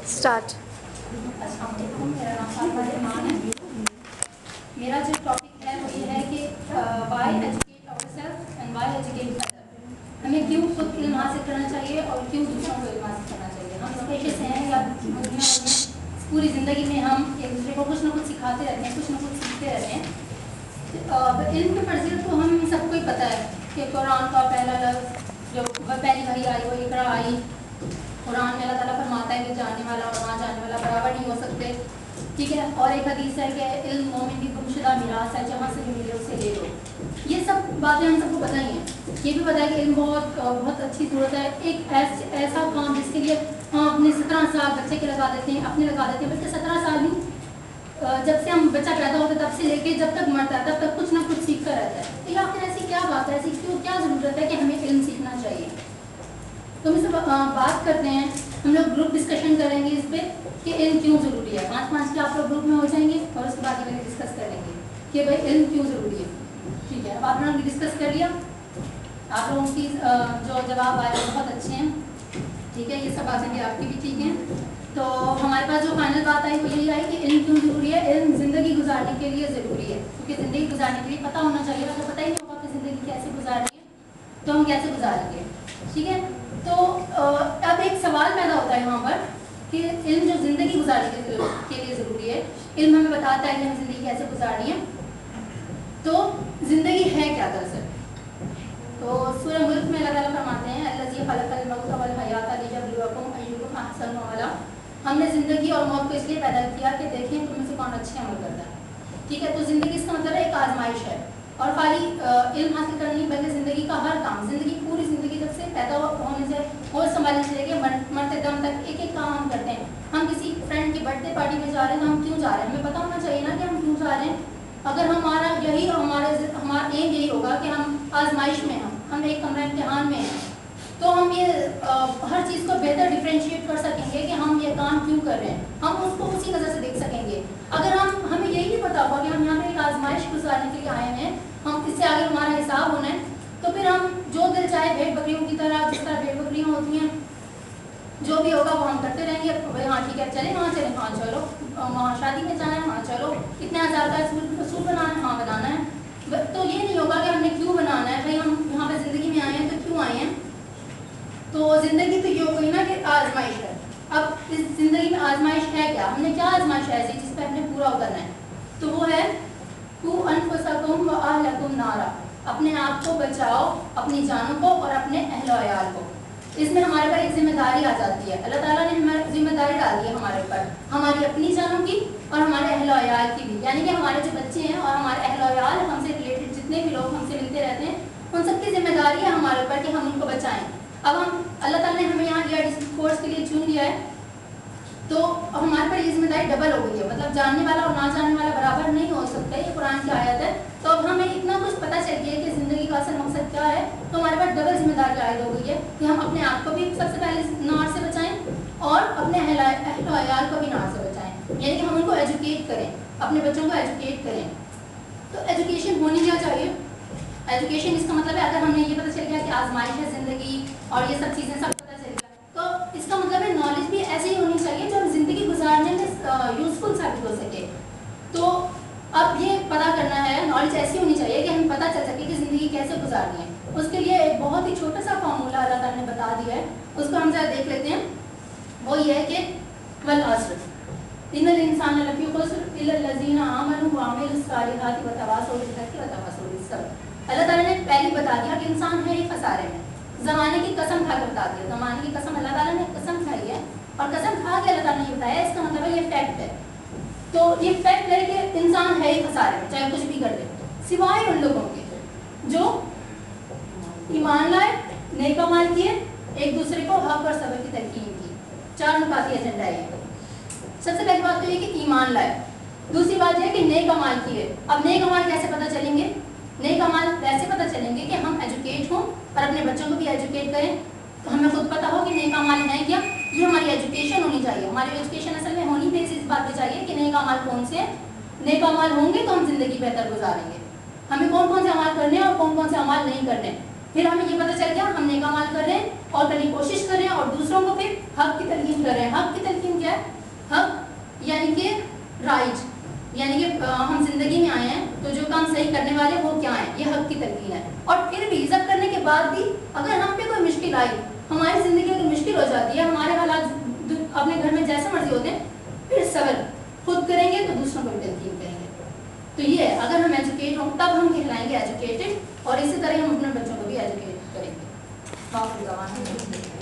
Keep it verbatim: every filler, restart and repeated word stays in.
Start. السلام علیکم، میرا نام فاطمہ رحمان ہے. میرا جو ٹاپک ہے وہ یہ ہے کہ why educate our self and why educate other. ہمیں کیوں خود علم حاصل کرنا چاہیے اور کیوں دوسروں کو علم حاصل کرنا چاہیے. ہم اس پیشے سے ہیں یا دنیا میں پوری زندگی میں ہم ایک دوسرے کو کچھ نہ کچھ سکھاتے رہتے ہیں، کچھ نہ کچھ سیکھتے رہتے ہیں. علم کی فضیلت تو ہم سب کو ہی پتہ ہے کہ قرآن کا پہلا لفظ جو پہلی وحی آئی وہ اقرا آئی. قرآن میں اللہ تعالیٰ فرماتا ہے کہ جاننے والا اور نہ جاننے والا برابر نہیں ہو سکتے. ٹھیک ہے. اور ایک حدیث ہے کہ علم مومن کی گمشدہ میراث ہے، جہاں سے بھی ملے اس سے لے لو. یہ سب باتیں ہم سب کو پتہ ہی ہیں. یہ بھی پتہ ہے کہ علم بہت بہت اچھی ضرورت ہے. ایک ایسا کام جس کے لیے ہم اپنے سترہ سال بچے کے لگا دیتے ہیں، اپنے لگا دیتے ہیں. بلکہ سترہ سال نہیں، جب سے ہم بچہ پیدا ہوتا ہے تب سے لے کے جب تک مرتا ہے تب تک کچھ نہ کچھ سیکھتا رہتا ہے. تو یہ آخر ایسی کیا بات ہے، ایسی کیوں کیا ضرورت ہے کہ ہمیں علم سیکھنا چاہیے. تو ہم اس سے بات کرتے ہیں. ہم لوگ گروپ ڈسکشن کریں گے اس پہ کہ علم کیوں ضروری ہے. پانچ پانچ کے آپ لوگ گروپ میں ہو جائیں گے اور اس کے بعد یہ ڈسکس کریں گے کہ بھائی علم کیوں ضروری ہے. ٹھیک ہے. اب آپ لوگوں نے ڈسکس کر لیا. آپ لوگوں کی جو جواب آئے بہت اچھے ہیں. ٹھیک ہے. یہ سب باتیں بھی آپ کی بھی ٹھیک ہیں. تو ہمارے پاس جو فائنل بات آئی وہ یہی آئی کہ علم کیوں ضروری ہے. علم زندگی گزارنے کے لیے ضروری ہے. کیونکہ زندگی گزارنے کے لیے پتہ ہونا چاہیے. اگر پتہ ہی نہیں ہوگا کہ زندگی کیسے گزارنی ہے تو ہم کیسے گزاریں گے. ٹھیک ہے. تو اب ایک سوال پیدا ہوتا ہے یہاں پر کہ علم جو زندگی گزارنے کے لیے ضروری ہے، علم ہمیں بتاتا ہے کہ ہمیں زندگی کیسے گزارنی ہے. تو زندگی ہے کیا دراصل. تو سورہ ملک میں اللہ تعالیٰ فرماتے ہیں الذی خلق الموت والحیات لیبلوکم ایکم احسن عملا. ہم نے زندگی اور موت کو اس لیے پیدا کیا کہ دیکھیں تم میں سے کون اچھے عمل کرتا ہے. ٹھیک ہے. تو زندگی اس کا مطلب ہے ایک آزمائش ہے. اور خالی علم حاصل کرنا نہیں بلکہ زندگی کا ہر کام، زندگی پوری زندگی جب سے پیدا ہونے سے ہوش سنبھالنے سے لے کے مرتے دم تک ایک ایک کام ہم کرتے ہیں. ہم کسی فرینڈ کی برتھ ڈے پارٹی میں جا رہے ہیں تو ہم کیوں جا رہے ہیں، ہمیں پتہ ہونا چاہیے نا کہ ہم کیوں جا رہے ہیں. اگر ہمارا یہی ہمارا ہمارا ایم یہی ہوگا کہ ہم آزمائش میں ہم ہم ایک کمرہ امتحان میں ہیں تو ہم یہ ہر چیز کو بہتر ڈفرینشیٹ کر سکیں گے کہ ہم یہ کام کیوں کر رہے ہیں. ہم اس کو اسی نظر سے دیکھ سکیں گے. اگر ہم ہمیں یہی نہیں پتا ہوگا کہ ہم یہاں پہ ایک آزمائش گزارنے کے لیے آئے ہیں، ہم اس سے آگے ہمارا حساب ہونا ہے، تو پھر ہم جو دل چاہے بھیڑ بکریوں کی طرح جس طرح بھیڑ بکریاں ہوتی ہیں جو بھی ہوگا وہ ہم کرتے رہیں گے. ہاں ٹھیک ہے چلیں وہاں چلیں ہاں چلو، وہاں شادی میں جانا ہے ہاں چلو، اتنے ہزار کا اصول بنانا ہے ہاں بنانا ہے. تو یہ نہیں ہوگا کہ ہم نے کیوں بنانا ہے. بھائی ہم یہاں پہ زندگی میں آئے ہیں تو کیوں آئے ہیں. تو زندگی تو یہ ہو گئی نا کہ آزمائش ہے. اب اس زندگی میں آزمائش ہے کیا، ہم نے کیا آزمائش ہے ایسی جس پہ ہم نے پورا اترنا ہے. تو وہ ہے قوا انفسکم واہلکم نارا. اپنے آپ کو بچاؤ، اپنی جانوں کو اور اپنے اہل و عیال کو. اس میں ہمارے پر ایک ذمہ داری آ جاتی ہے. اللہ تعالیٰ نے ہماری ذمہ داری ڈال دی ہے ہمارے اوپر، ہماری اپنی جانوں کی اور ہمارے اہل و عیال کی بھی. یعنی کہ ہمارے جو بچے ہیں اور ہمارے اہل و عیال ہم سے ریلیٹڈ جتنے بھی لوگ ہم سے ملتے رہتے ہیں ان سب کی ذمہ داری ہے ہمارے اوپر کہ ہم ان کو بچائیں. اب ہم اللہ تعالیٰ نے ہمیں یہاں لیا اس کورس کے لیے چن لیا ہے تو اب ہمارے پر یہ ذمہ داری ڈبل ہو گئی ہے. مطلب جاننے والا اور نہ جاننے والا برابر نہیں ہو سکتا. یہ قرآن کی آیت ہے. تو اب ہمیں اتنا کچھ پتہ چل گیا کہ زندگی کا اصل مقصد کیا ہے. تو ہمارے پاس ڈبل ذمہ داری عائد ہو گئی ہے کہ ہم اپنے آپ کو بھی سب سے پہلے نار سے بچائیں اور اپنے اہل و عیال کو بھی نار سے بچائیں. یعنی کہ ہم ان کو ایجوکیٹ کریں، اپنے بچوں کو ایجوکیٹ کریں. تو ایجوکیشن ہونی کیا چاہیے. ایجوکیشن اس کا مطلب ہے اگر ہمیں یہ پتہ چل گیا کہ آزمائش ہے زندگی اور یہ سب چیزیں سب پتہ چل گیا تو اس کا مطلب ہے نالج بھی ایسی ہی ہونی چاہیے جو ہم زندگی گزارنے میں یوزفل ثابت ہو سکے. تو اب یہ پتہ کرنا ہے، نالج ایسی ہونی چاہیے کہ ہمیں پتہ چل سکے کہ زندگی کیسے گزارنی ہے. اس کے لیے ایک بہت ہی چھوٹا سا فارمولہ اللہ تعالیٰ نے بتا دیا ہے، اس کو ہم ذرا دیکھ لیتے ہیں. وہ یہ ہے کہ والعصر ان الانسان لفی خسر الا الذین آمنوا وعملوا الصالحات وتواصوا بالحق وتواصوا بالصبر. اللہ تعالیٰ نے پہلے بتا دیا کہ انسان ہے ہی خسارے میں. زمانے کی قسم کھا کے بتا دیا. زمانے کی قسم اللہ تعالیٰ نے قسم کھائی ہے اور قسم کھا کے اللہ تعالیٰ نے یہ بتایا. اس کا مطلب ہے یہ فیکٹ ہے. تو یہ فیکٹ ہے کہ انسان ہے ہی خسارے میں چاہے کچھ بھی کر دے، سوائے ان لوگوں کے جو ایمان لائے، نیک اعمال کیے، ایک دوسرے کو حق اور صبر کی تلقین کی. چار نکاتی ایجنڈا ہے. سب سے پہلی بات تو یہ کہ ایمان لائے. دوسری بات یہ کہ نیک اعمال کیے. اب نیک اعمال کیسے پتہ چلیں گے. نیک اعمال ویسے پتہ چلیں گے کہ ہم ایجوکیٹ ہوں اور اپنے بچوں کو بھی ایجوکیٹ کریں. تو ہمیں خود پتہ ہو کہ نیک اعمال ہیں کیا. یہ ہماری ایجوکیشن ہونی چاہیے. ہماری ایجوکیشن اصل میں ہونی بھی اس بات پہ چاہیے کہ نیک اعمال کون سے ہیں. نیک اعمال ہوں گے تو ہم زندگی بہتر گزاریں گے. ہمیں کون کون سے اعمال کرنے ہیں اور کون کون سے اعمال نہیں کرنے. پھر ہمیں یہ پتہ چل گیا ہم نیک اعمال کر رہے ہیں اور کرنے کی کوشش کر رہے ہیں اور دوسروں کو پھر حق کی تلقین کر رہے ہیں. حق کی تلقین کیا ہے صحیح کرنے والے وہ کیا ہیں، یہ حق کی تلقین ہے. اور پھر بھی سب کرنے کے بعد بھی اگر ہم پہ کوئی مشکل آئی، ہماری زندگی میں مشکل ہو جاتی ہے، ہمارے حالات اپنے گھر میں جیسے مرضی ہوتے ہیں، پھر صبر خود کریں گے تو دوسروں کو بھی تلقین کریں گے. تو یہ ہے اگر ہم ایجوکیٹ ہوں تب ہم کہلائیں گے ایجوکیٹڈ، اور اسی طرح ہم اپنے بچوں کو بھی ایجوکیٹ کریں گے.